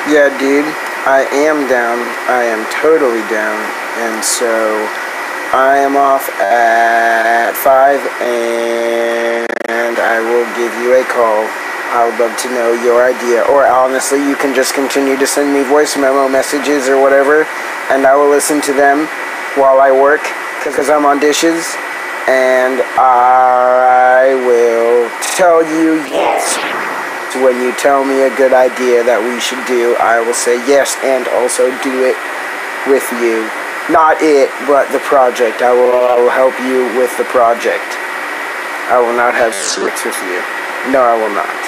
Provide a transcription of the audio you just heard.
Yeah, dude, I am down. I am totally down. And so I am off at 5 and I will give you a call. I would love to know your idea. Or honestly, you can just continue to send me voice memo messages or whatever, and I will listen to them while I work because I'm on dishes. And I will tell you yes. When you tell me a good idea that we should do, I will say yes and also do it with you. Not it, but the project. I will help you with the project. I will not have sex with you. No, I will not.